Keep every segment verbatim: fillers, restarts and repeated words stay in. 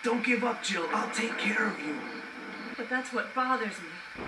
Don't give up, Jill. I'll take care of you. But that's what bothers me.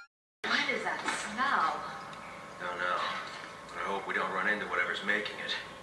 What is that smell? Don't know. But I hope we don't run into whatever's making it.